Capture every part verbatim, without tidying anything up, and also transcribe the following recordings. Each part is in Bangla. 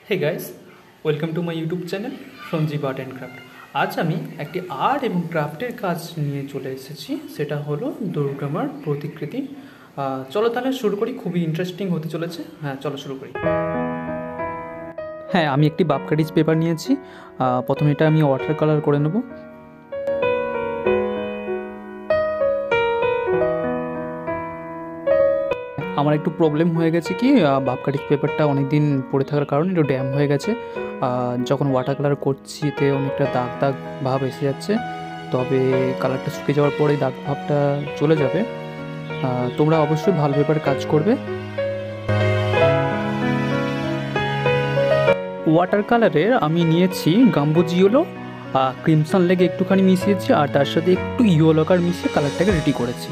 Hey guys, welcome to my YouTube channel Sanjeev art and craft. আজ আমি একটি আর্ট এবং ক্রাফটের কাজ নিয়ে চলে এসেছি, সেটা হলো দুর্গামার প্রতিকৃতি। আহ, চলো তাহলে শুরু করি, খুবই ইন্টারেস্টিং হতে চলেছে। হ্যাঁ, চলো শুরু করি। হ্যাঁ, আমি একটি বাপকাঠিজ পেপার নিয়েছি। আহ, প্রথমে এটা আমি ওয়াটার কালার করে নেব। আমার একটু প্রবলেম হয়ে গেছে কি, বাপকাঠিজ পেপারটা অনেক দিন পড়ে থাকার কারণে একটু ড্যাম হয়ে গেছে। আহ, যখন ওয়াটার কালার করছি তে অনেকটা দাগ দাগ ভাব এসে যাচ্ছে, তবে কালারটা শুকিয়ে যাওয়ার পরে দাগ ভাবটা চলে যাবে। আহ, তোমরা অবশ্যই ভালো পেপার কাজ করবে। ওয়াটার কালারের আমি নিয়েছি গাম্বুজ ইয়েলো, ক্রিমসন লেগে একটুখানি মিশিয়েছি, আর তার সাথে একটু ইয়েলো কালার মিশিয়ে কালারটাকে রেডি করেছি।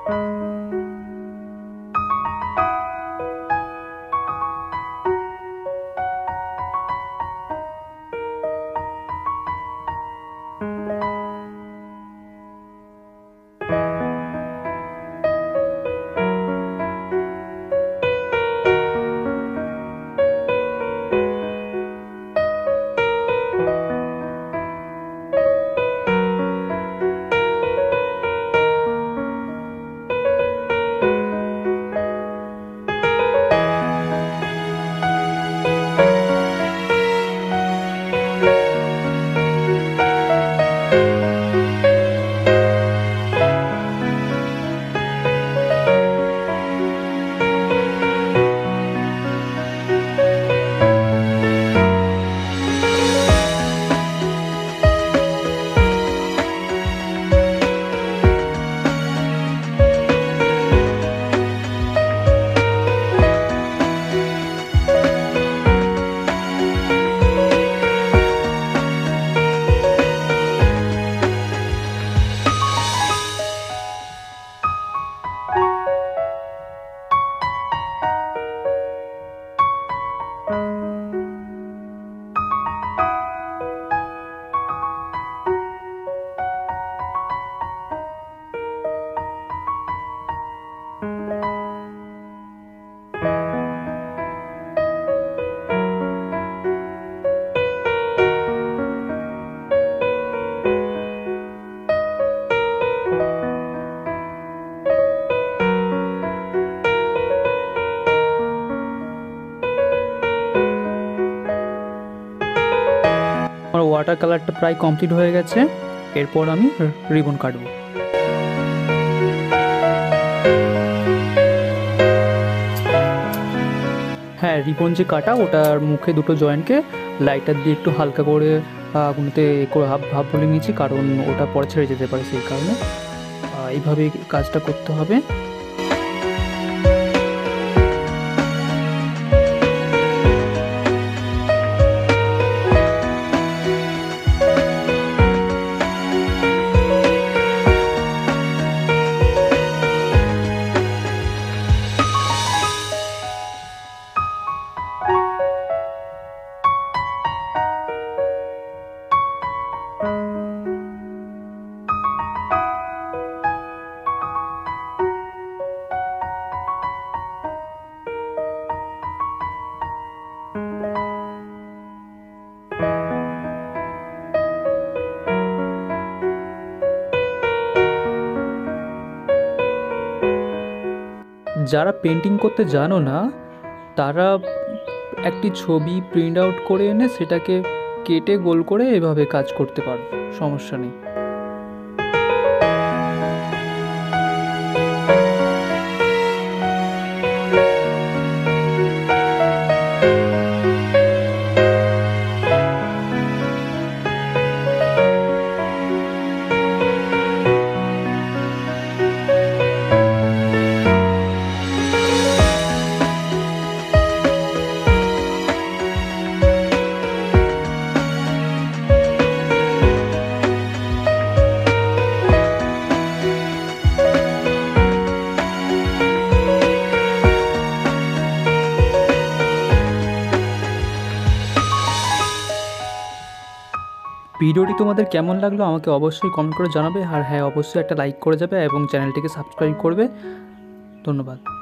আমার ওয়াটার কালারটা প্রায় কমপ্লিট হয়ে গেছে। এরপর আমি রিবন কাটবো। হ্যাঁ, রিবন যে কাটা ওটার মুখে দুটো জয়েন্টকে লাইটার দিয়ে একটু হালকা করে আগুনেতে করে হাফ ভাব বলে নিয়েছি, কারণ ওটা পরে ছেড়ে যেতে পারে, সেই কারণে এইভাবে কাজটা করতে হবে। যারা পেন্টিং করতে জানো না তারা একটি ছবি প্রিন্ট আউট করে এনে সেটাকে কেটে গোল করে এভাবে কাজ করতে পারো, সমস্যা নেই। ভিডিওটি তোমাদের কেমন লাগলো আমাকে অবশ্যই কমেন্ট করে জানাবে, আর হ্যাঁ অবশ্যই একটা লাইক করে যাবে এবং চ্যানেলটিকে সাবস্ক্রাইব করবে। ধন্যবাদ।